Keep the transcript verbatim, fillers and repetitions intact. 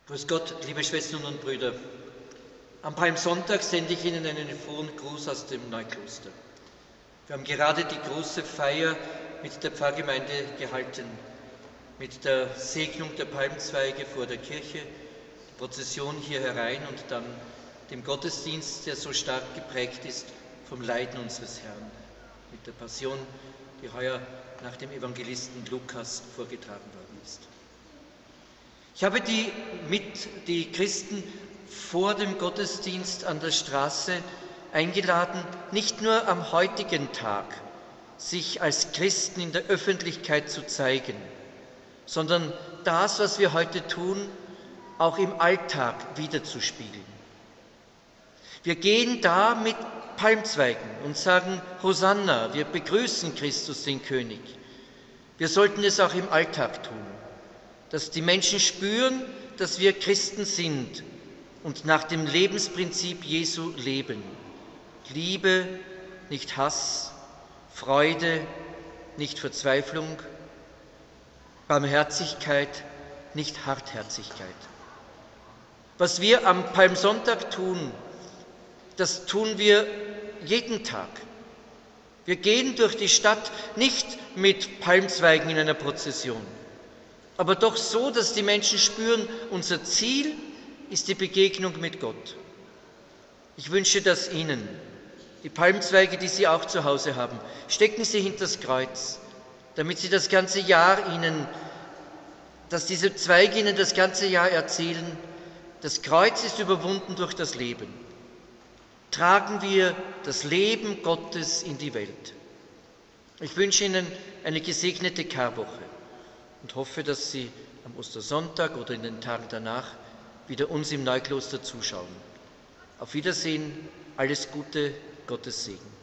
Grüß Gott, liebe Schwestern und Brüder. Am Palmsonntag sende ich Ihnen einen frohen Gruß aus dem Neukloster. Wir haben gerade die große Feier mit der Pfarrgemeinde gehalten, mit der Segnung der Palmzweige vor der Kirche, die Prozession hier herein und dann dem Gottesdienst, der so stark geprägt ist vom Leiden unseres Herrn, mit der Passion, die heuer nach dem Evangelisten Lukas vorgetragen worden ist. Ich habe die, mit, die Christen vor dem Gottesdienst an der Straße eingeladen, nicht nur am heutigen Tag sich als Christen in der Öffentlichkeit zu zeigen, sondern das, was wir heute tun, auch im Alltag wiederzuspiegeln. Wir gehen da mit Palmzweigen und sagen Hosanna, wir begrüßen Christus, den König. Wir sollten es auch im Alltag tun, dass die Menschen spüren, dass wir Christen sind und nach dem Lebensprinzip Jesu leben. Liebe, nicht Hass, Freude, nicht Verzweiflung, Barmherzigkeit, nicht Hartherzigkeit. Was wir am Palmsonntag tun, das tun wir jeden Tag. Wir gehen durch die Stadt nicht mit Palmzweigen in einer Prozession, aber doch so, dass die Menschen spüren, unser Ziel ist die Begegnung mit Gott. Ich wünsche das Ihnen. Die Palmzweige, die Sie auch zu Hause haben, stecken Sie hinter das Kreuz, damit Sie das ganze Jahr Ihnen, dass diese Zweige Ihnen das ganze Jahr erzählen, das Kreuz ist überwunden durch das Leben. Tragen wir das Leben Gottes in die Welt. Ich wünsche Ihnen eine gesegnete Karwoche und hoffe, dass Sie am Ostersonntag oder in den Tagen danach wieder uns im Neukloster zuschauen. Auf Wiedersehen, alles Gute, Gottes Segen.